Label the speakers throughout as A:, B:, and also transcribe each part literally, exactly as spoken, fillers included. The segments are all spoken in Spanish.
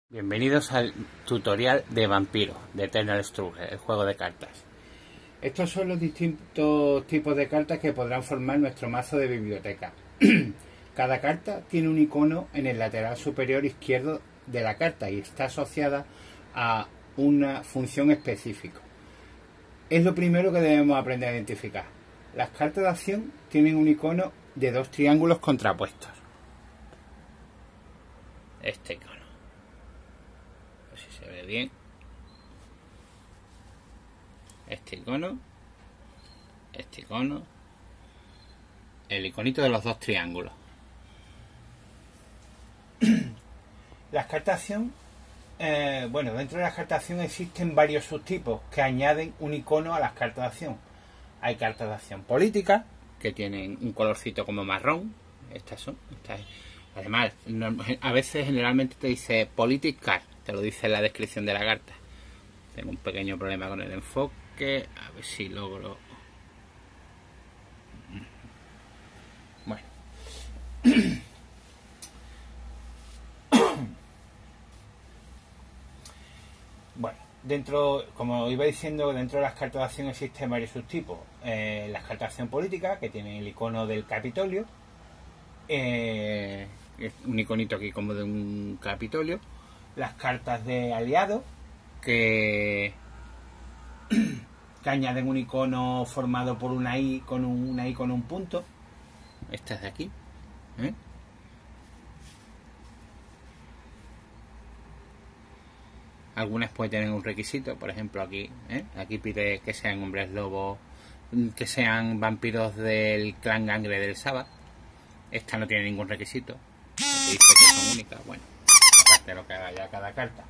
A: Bienvenidos al tutorial de Vampiro, de Eternal Struggle, el juego de cartas. Estos son los distintos tipos de cartas que podrán formar nuestro mazo de biblioteca. Cada carta tiene un icono en el lateral superior izquierdo de la carta y está asociada a una función específica. Es lo primero que debemos aprender a identificar. Las cartas de acción tienen un icono de dos triángulos contrapuestos. Este icono. Se ve bien este icono, este icono, el iconito de los dos triángulos. Las cartas de acción, eh, bueno, dentro de las cartas de acción existen varios subtipos que añaden un icono a las cartas de acción. Hay cartas de acción políticas que tienen un colorcito como marrón. Estas son, estas, además, a veces generalmente te dice Politic Card. Te lo dice en la descripción de la carta. Tengo un pequeño problema con el enfoque. A ver si logro. Bueno. Bueno, dentro, como iba diciendo, dentro de las cartas de acción existen varios subtipos. Eh, las cartas de acción política, que tienen el icono del Capitolio. Eh, un iconito aquí como de un Capitolio. Las cartas de aliados que, que añaden un icono formado por una I con un, una I con un punto. Estas de aquí, ¿eh? Algunas pueden tener un requisito, por ejemplo aquí, ¿eh? Aquí pide que sean hombres lobos, que sean vampiros del clan Gangre del Sabbath. Esta no tiene ningún requisito, dice que son únicas. Bueno, de lo que haga ya cada carta.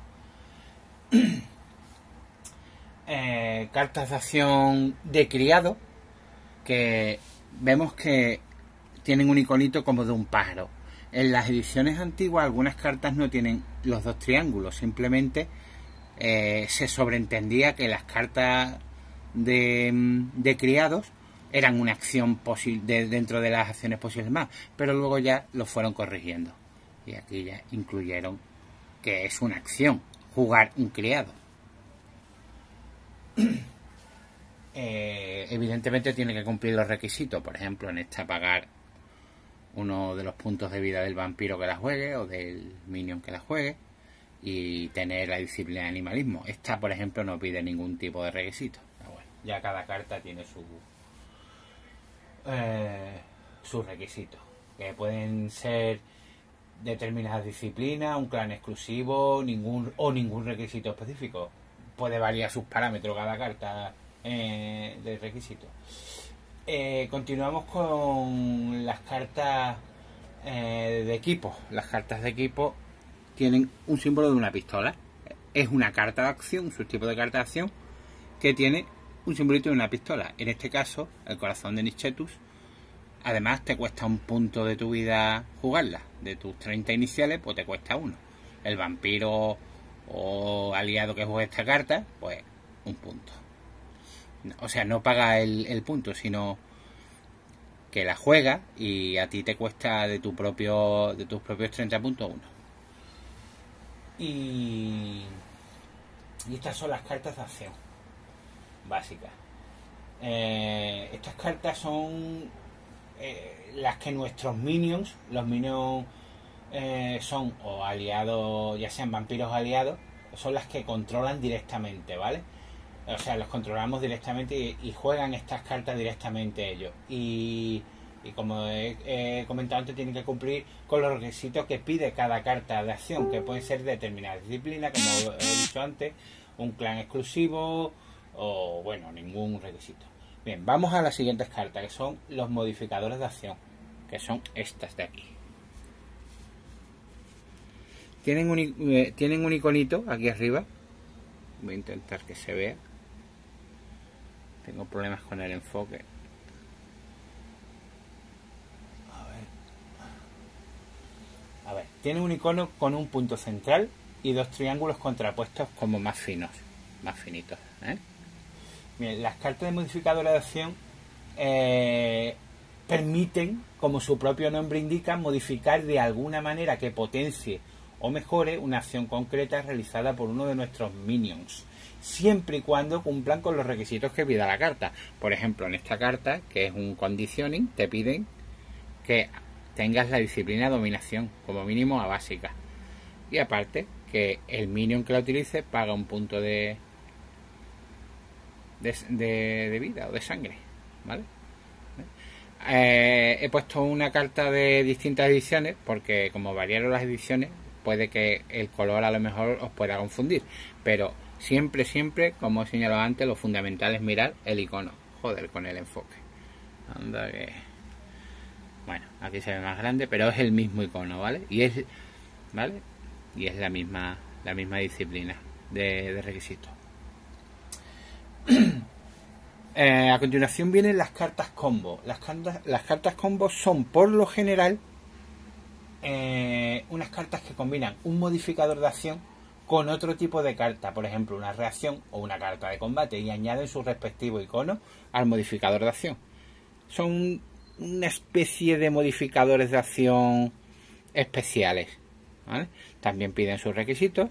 A: eh, cartas de acción de criado que vemos que tienen un iconito como de un pájaro. En las ediciones antiguas algunas cartas no tienen los dos triángulos, simplemente eh, se sobreentendía que las cartas de, de criados eran una acción posible de, dentro de las acciones posibles más, pero luego ya lo fueron corrigiendo y aquí ya incluyeron que es una acción, jugar un criado. Eh, evidentemente tiene que cumplir los requisitos, por ejemplo, en esta pagar uno de los puntos de vida del vampiro que la juegue o del minion que la juegue y tener la disciplina de animalismo. Esta, por ejemplo, no pide ningún tipo de requisito. Pero bueno, ya cada carta tiene su eh, sus requisitos, que pueden ser determinadas disciplinas, un clan exclusivo, ningún o ningún requisito específico. Puede variar sus parámetros cada carta eh, de requisito. Eh, continuamos con las cartas eh, de equipo. Las cartas de equipo tienen un símbolo de una pistola. Es una carta de acción, un subtipo de carta de acción que tiene un simbolito de una pistola. En este caso, el corazón de Nicetus. Además te cuesta un punto de tu vida jugarla. De tus treinta iniciales, pues te cuesta uno. El vampiro o aliado que juegue esta carta, pues un punto. O sea, no paga el, el punto, sino que la juega y a ti te cuesta de tu propio de tus propios treinta puntos uno. Y, y estas son las cartas de acción básicas. Eh, estas cartas son Eh, las que nuestros minions, los minions eh, son o aliados, ya sean vampiros aliados, son las que controlan directamente, ¿vale? O sea, los controlamos directamente y, y juegan estas cartas directamente ellos. Y, y como he, he comentado antes, tienen que cumplir con los requisitos que pide cada carta de acción, que pueden ser determinadas disciplinas, como he dicho antes, un clan exclusivo o, bueno, ningún requisito. Bien, vamos a las siguientes cartas, que son los modificadores de acción, que son estas de aquí. Tienen un, eh, tienen un iconito aquí arriba. Voy a intentar que se vea. Tengo problemas con el enfoque. A ver. A ver, tienen un icono con un punto central y dos triángulos contrapuestos como más finos, más finitos, ¿eh? Bien, las cartas de modificadora de acción eh, permiten, como su propio nombre indica, modificar de alguna manera que potencie o mejore una acción concreta realizada por uno de nuestros minions, siempre y cuando cumplan con los requisitos que pida la carta. Por ejemplo, en esta carta, que es un conditioning, te piden que tengas la disciplina dominación, como mínimo a básica. Y aparte, que el minion que la utilice paga un punto de, de, de, de vida o de sangre, ¿vale? Eh, he puesto una carta de distintas ediciones porque como variaron las ediciones puede que el color a lo mejor os pueda confundir, pero siempre, siempre, como he señalado antes, lo fundamental es mirar el icono. Joder, con el enfoque. Anda que... Bueno, aquí se ve más grande, pero es el mismo icono, ¿vale? Y es, ¿vale? Y es la misma, la misma disciplina de, de requisitos. Eh, a continuación vienen las cartas combo. Las cartas, las cartas combo son por lo general eh, unas cartas que combinan un modificador de acción con otro tipo de carta, por ejemplo una reacción o una carta de combate, y añaden su respectivo icono al modificador de acción. Son una especie de modificadores de acción especiales, ¿vale? También piden sus requisitos.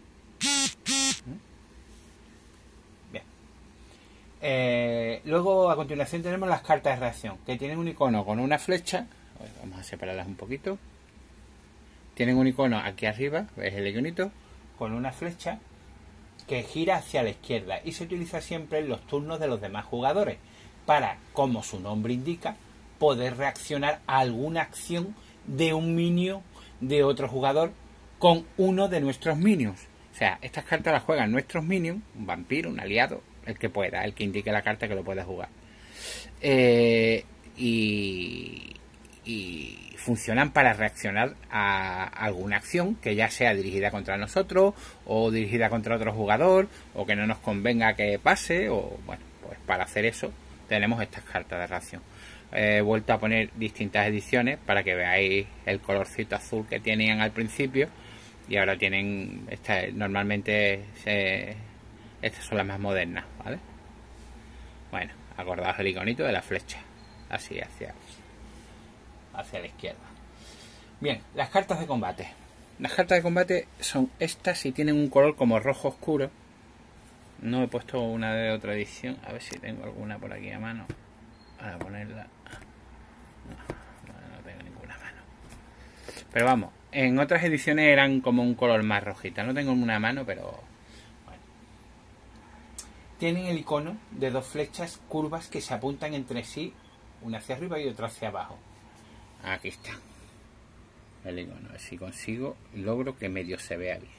A: Bien. Eh, luego a continuación tenemos las cartas de reacción, que tienen un icono con una flecha. Vamos a separarlas un poquito. Tienen un icono aquí arriba, ¿ves el iconito? Con una flecha que gira hacia la izquierda y se utiliza siempre en los turnos de los demás jugadores para, como su nombre indica, poder reaccionar a alguna acción de un minion de otro jugador con uno de nuestros minions. O sea, estas cartas las juegan nuestros minions, un vampiro, un aliado, el que pueda, el que indique la carta que lo pueda jugar. Eh, y, y funcionan para reaccionar a alguna acción que ya sea dirigida contra nosotros o dirigida contra otro jugador o que no nos convenga que pase, o bueno, pues para hacer eso tenemos estas cartas de reacción. He vuelto a poner distintas ediciones para que veáis el colorcito azul que tenían al principio y ahora tienen esta, normalmente se, estas son las más modernas, ¿vale? Bueno, acordaos el iconito de la flecha, así hacia hacia la izquierda. Bien, las cartas de combate. Las cartas de combate son estas y tienen un color como rojo oscuro. No he puesto una de otra edición, a ver si tengo alguna por aquí a mano para ponerla. No, no, no tengo ninguna a mano. Pero vamos, en otras ediciones eran como un color más rojita. No tengo una a mano, pero bueno. Tienen el icono de dos flechas curvas que se apuntan entre sí, una hacia arriba y otra hacia abajo. Aquí está el icono, a ver si consigo, logro que medio se vea bien.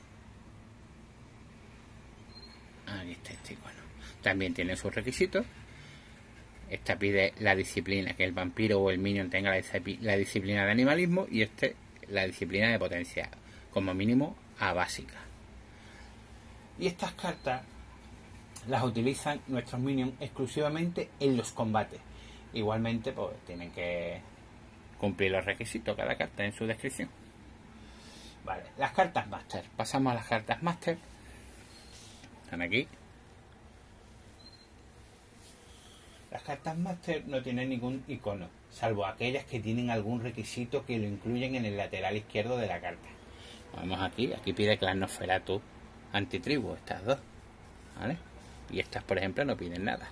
A: Aquí está este icono. También tiene sus requisitos. Esta pide la disciplina, que el vampiro o el minion tenga la, la disciplina de animalismo, y este la disciplina de potencia, como mínimo a básica. Y estas cartas las utilizan nuestros minions exclusivamente en los combates. Igualmente pues tienen que cumplir los requisitos cada carta en su descripción. Vale, las cartas Master. Pasamos a las cartas Master. Están aquí. Las cartas Master no tienen ningún icono, salvo aquellas que tienen algún requisito que lo incluyen en el lateral izquierdo de la carta. Vamos aquí, aquí pide Clan Nosferatu Antitribu, estas dos, ¿vale? Y estas, por ejemplo, no piden nada.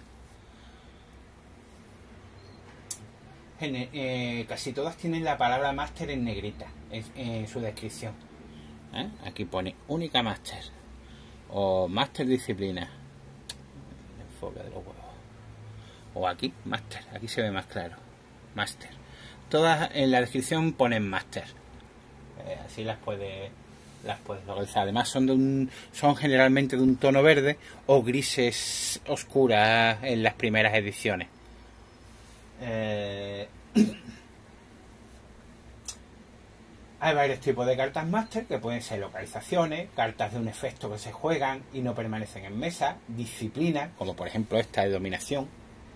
A: En, eh, casi todas tienen la palabra Master en negrita en, en su descripción. ¿Eh? Aquí pone única Master o Master Disciplina. El enfoque de los huevos. O aquí, Master, aquí se ve más claro. Master. Todas en la descripción ponen Master. Eh, así las puede las puedes localizar. Además son de un, son generalmente de un tono verde o grises oscuras en las primeras ediciones. Eh... Hay varios tipos de cartas Master que pueden ser localizaciones, cartas de un efecto que se juegan y no permanecen en mesa, disciplina, como por ejemplo esta de dominación,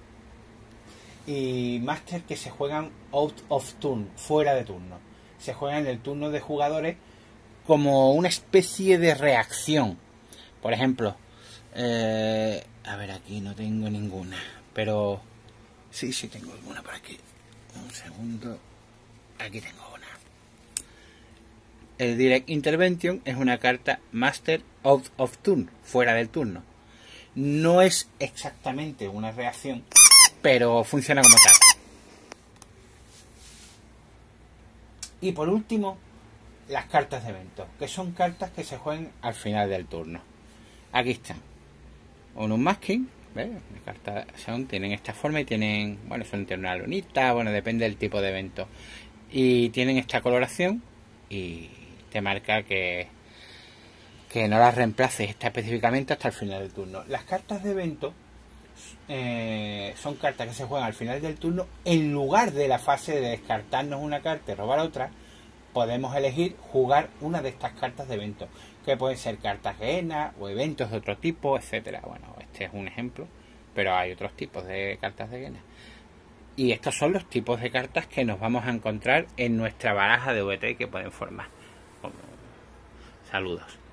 A: y Master que se juegan out of turn, fuera de turno. Se juegan en el turno de jugadores como una especie de reacción. Por ejemplo, eh, a ver, aquí no tengo ninguna, pero sí, sí tengo alguna por aquí. Un segundo. Aquí tengo una. el Direct Intervention es una carta Master out of Turn, fuera del turno. No es exactamente una reacción, pero funciona como tal. Y por último, las cartas de evento, que son cartas que se juegan al final del turno. Aquí están. Un Unmasking, ¿ves? Las cartas son, tienen esta forma y tienen, bueno, son tienen una lunita, bueno, depende del tipo de evento. Y tienen esta coloración y te marca que, que no las reemplaces específicamente hasta el final del turno. Las cartas de evento eh, son cartas que se juegan al final del turno. En lugar de la fase de descartarnos una carta y robar otra, podemos elegir jugar una de estas cartas de evento, que pueden ser cartas genas o eventos de otro tipo, etcétera. Bueno, este es un ejemplo, pero hay otros tipos de cartas de genas. Y estos son los tipos de cartas que nos vamos a encontrar en nuestra baraja de V T que pueden formar. Saludos.